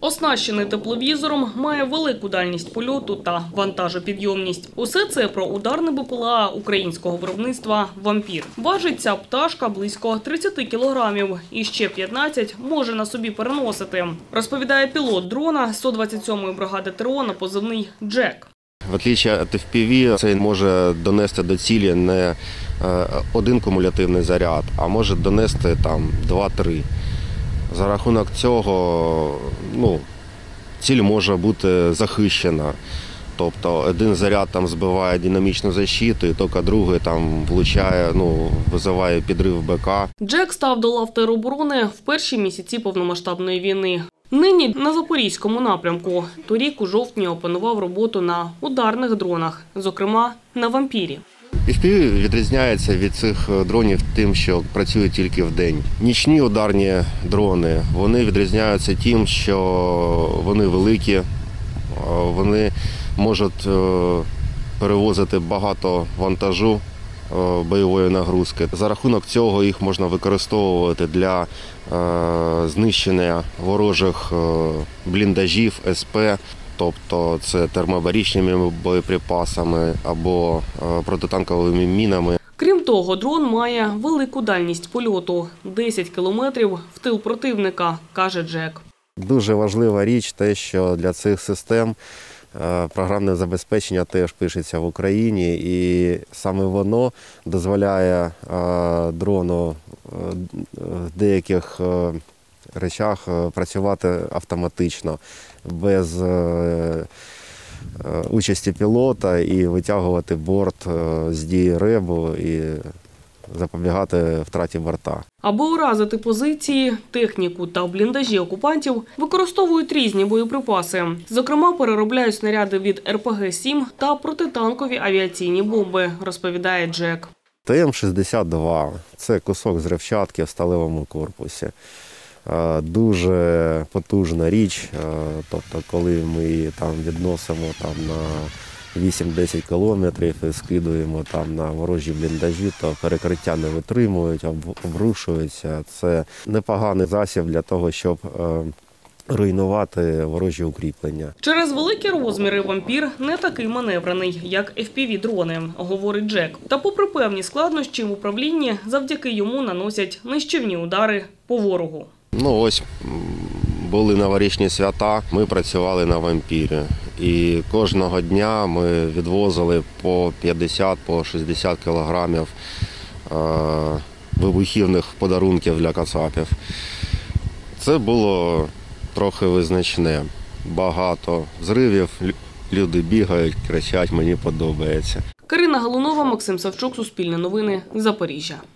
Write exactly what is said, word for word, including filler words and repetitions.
Оснащений тепловізором, має велику дальність польоту та вантажопідйомність. Усе це про ударне БПЛА українського виробництва «Вампір». Важить ця пташка близько тридцяти кілограмів і ще п'ятнадцять може на собі переносити, розповідає пілот дрона сто двадцять сьомої бригади ТРО на позивний «Джек». В отличие від еф пі ві, це може донести до цілі не один кумулятивний заряд, а може донести там два-три. За рахунок цього ну, ціль може бути захищена. Тобто один заряд там збиває динамічну защиту, і тільки другий там влучає, ну, визиває підрив БК. Джек став до лав тероборони в перші місяці повномасштабної війни. Нині на Запорізькому напрямку. Торік у жовтні опанував роботу на ударних дронах, зокрема на «Вампірі». еф пі ві відрізняється від цих дронів тим, що працюють тільки вдень. Нічні ударні дрони, вони відрізняються тим, що вони великі, вони можуть перевозити багато вантажу бойової нагрузки. За рахунок цього їх можна використовувати для знищення ворожих бліндажів, ес пе, тобто це термобаричними боєприпасами або протитанковими мінами. Крім того, дрон має велику дальність польоту – десять кілометрів в тил противника, каже Джек. Дуже важлива річ те, що для цих систем програмне забезпечення теж пишеться в Україні, і саме воно дозволяє дрону в деяких речах працювати автоматично, без участі пілота і витягувати борт з дії ребу і запобігати втраті борта. Аби уразити позиції, техніку та бліндажі окупантів, використовують різні боєприпаси. Зокрема, переробляють снаряди від ер пе ге сім та протитанкові авіаційні бомби, розповідає Джек. те ем шістдесят два – це кусок взривчатки в сталевому корпусі. Дуже потужна річ, тобто коли ми її там відносимо там на вісім-десять кілометрів і скидуємо там на ворожі бліндажі, то перекриття не витримують, обрушуються. Це непоганий засіб для того, щоб руйнувати ворожі укріплення. Через великі розміри «Вампір» не такий маневрений, як еф пі ві-дрони, говорить Джек. Та попри певні складнощі в управлінні, завдяки йому наносять нищівні удари по ворогу. Ну ось були новорічні свята, ми працювали на «Вампірі». І кожного дня ми відвозили по п'ятдесят - по шістдесят кілограмів вибухівних подарунків для кацапів. Це було трохи визначне. Багато зривів, люди бігають, кричать, мені подобається. Карина Галунова, Максим Савчук, Суспільне новини, Запоріжжя.